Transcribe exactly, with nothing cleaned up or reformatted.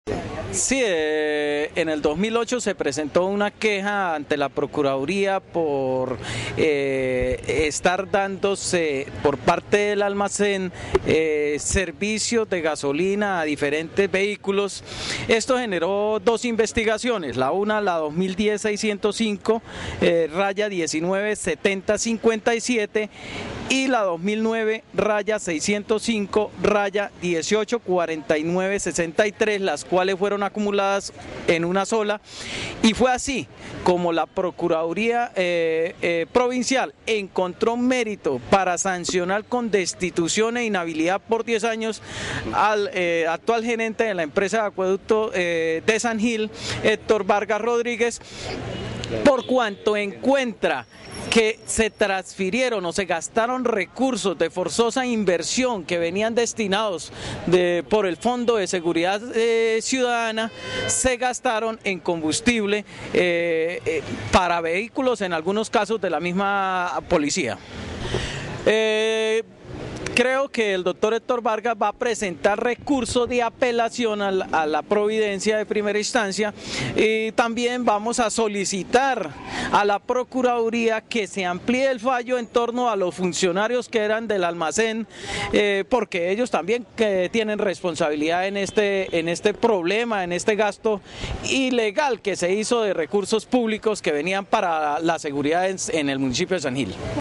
Sí, eh, en el dos mil ocho se presentó una queja ante la Procuraduría por eh, estar dándose por parte del almacén eh, servicios de gasolina a diferentes vehículos. Esto generó dos investigaciones, la una la dos mil diez seiscientos cinco, eh, raya diecinueve setenta cincuenta y siete y la dos mil nueve raya seiscientos cinco raya dieciocho cuarenta y nueve sesenta y tres, las cuales fueron acumuladas en una sola, y fue así como la Procuraduría eh, eh, Provincial encontró mérito para sancionar con destitución e inhabilidad por diez años al eh, actual gerente de la empresa de acueducto eh, de San Gil, Héctor Vargas Rodríguez, por cuanto encuentra que se transfirieron o se gastaron recursos de forzosa inversión que venían destinados de, por el Fondo de Seguridad eh, Ciudadana, se gastaron en combustible eh, eh, para vehículos, en algunos casos de la misma policía. Eh, Creo que el doctor Héctor Vargas va a presentar recurso de apelación a la, a la providencia de primera instancia, y también vamos a solicitar a la Procuraduría que se amplíe el fallo en torno a los funcionarios que eran del almacén, eh, porque ellos también que tienen responsabilidad en este, en este problema, en este gasto ilegal que se hizo de recursos públicos que venían para la seguridad en, en el municipio de San Gil.